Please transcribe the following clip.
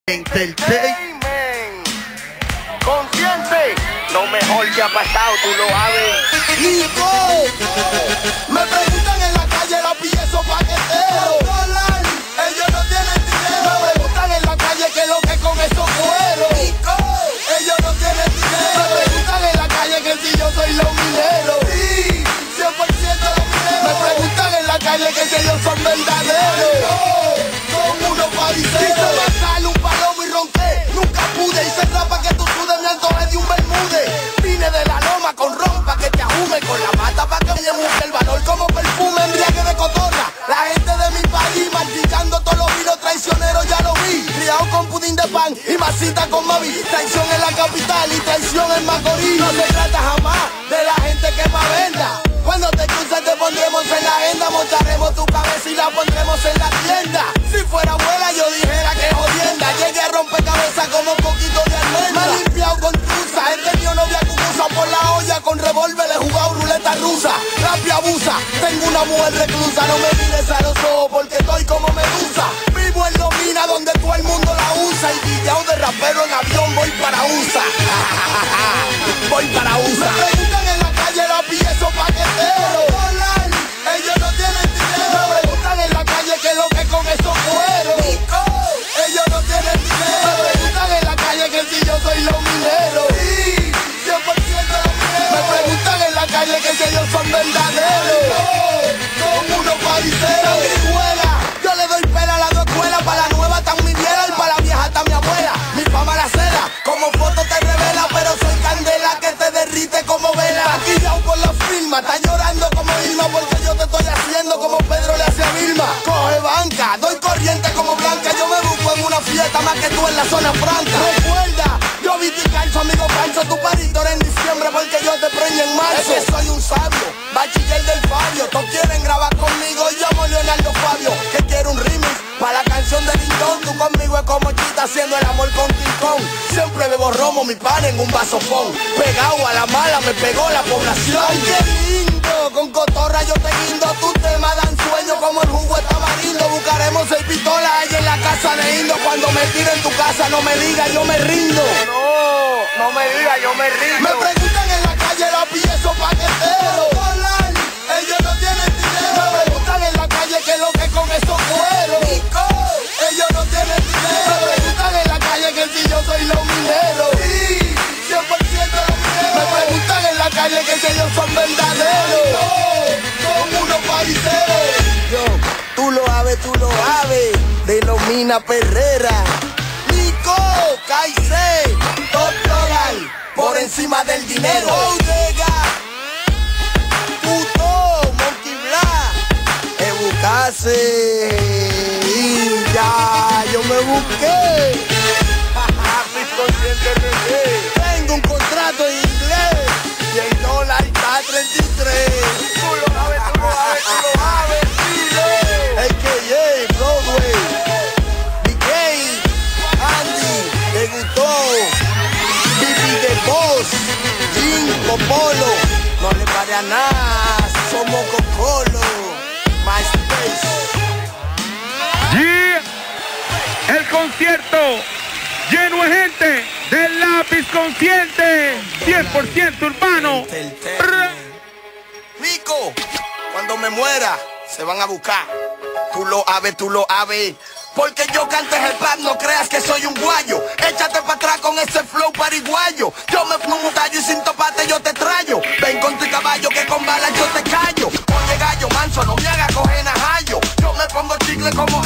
Entertainment. Consciente, lo mejor que ha pasado, tú lo sabes. Nico, me preguntan en la calle la pieza paquetero. Ellos no tienen dinero. Me preguntan en la calle qué es lo que con esos cueros. Nico, ellos no tienen dinero. Me preguntan en la calle que si yo soy los mineros. Sí, 100% los mineros. Me preguntan en la calle que si ellos son verdaderos. Son unos fariseos. Quise matarle un palomo y ronqué. Nunca pude. Hice rapa que tú sudes, me antojé de un bermude. Vine de la loma con rompa que te ajume. Con la mata pa' que me busque el valor como perfume. Embriague de cotorra. La gente de mi país martillando todos los vinos traicioneros, ya lo vi. Criado con pudín de pan y masita con Mavi. Traición en la capital y traición en Macorís. No se trata jamás de la gente que más venda. Cuando te cruces te pondremos en la agenda. Montaremos tu cabeza y la pondremos en la tienda. Si fuera abuela yo dijera que jodienda. Llegué a romper cabeza como un poquito de almendra. Me he limpiado con truza. He tenido novia cucusa por la olla. Con revólver he jugado ruleta rusa. Rapia abusa. Tengo una mujer reclusa. No me mires a los ojos porque estoy como Medusa. Vivo en Lomina donde todo el mundo la usa. Y guillao de rapero en avión voy para USA. Voy para USA. Me preguntan en la calle la pieza paquetero. Ellos no tienen dinero. Me preguntan en la calle qué es lo que con esos cueros. Ellos no tienen dinero. Me preguntan en la calle que si yo soy los mineros. Sí, 100% los mineros. Me preguntan en la calle que si ellos son verdaderos. Son unos pariseros. Yo le doy pela a las dos escuelas. Para la nueva está mi vieja y para la vieja está mi abuela. Mi fama la cera, como foto te revela. Pero soy candela que te derrite como vela. Maquillado por la firma, está llorando como Irma. Porque yo te estoy haciendo como Pedro le hace a Vilma. Coge banca, doy corriente como Blanca. Yo me busco en una fiesta más que tú en la zona franca. Recuerda, yo vi tu calzo, amigo Pancho. Tu parito era en diciembre porque yo te preñé en marzo. Es que soy un sabio, bachiller del Fabio. Todos quieren grabar conmigo y llamo Leonardo Fabio. Que quiero un remix para la canción de Lindón. Tú conmigo es como Chita haciendo el amor con King Kong. Siempre bebo romo, mi pan en un vasofón. Pegado a la mala me pegó la población. Ay, qué lindo, con cotorra yo te guindo. Tus temas dan sueño como el jugo de tamarindo. Buscaremos el pistola ahí en la casa de Indo. Cuando me tire en tu casa no me diga yo me rindo. No me digas, yo me rindo. Me preguntan en la calle la pieza paquetero. Ellos no tienen dinero. Me preguntan en la calle qué es lo que con esos cueros. Ellos no tienen dinero. Me preguntan en la calle que si yo soy los mineros. Sí, 100% los mineros. Me preguntan en la calle que si ellos son verdaderos. Son unos pariseros. Yo, tú lo sabes. De Lomina Perrera. Nico, Kaise, Top Loral, por encima del dinero. Bodega, Puto, Monkey Black, buscase y ya, yo me busqué. Tengo un contrato en inglés y el dólar está a 33. Tú lo sabes, tú lo sabes, tú lo sabes, dile. AKA Broadway, DJ, Andy, te gustó. Bibi de Boss, Jim, Popolo, no le pare a nada, somos Cocolo, MySpace. Yeah. El concierto lleno de gente del Lápiz Consciente, 100% urbano. Nico, cuando me muera, se van a buscar. Tú lo sabes. Porque yo canto el rap, no creas que soy un guayo. Échate para atrás con ese flow pariguayo. Yo me fumo un tallo y sin topate yo te trayo. Ven con tu caballo que con balas yo te callo. Oye gallo manso, no me hagas coger najallo. Yo me pongo chicle como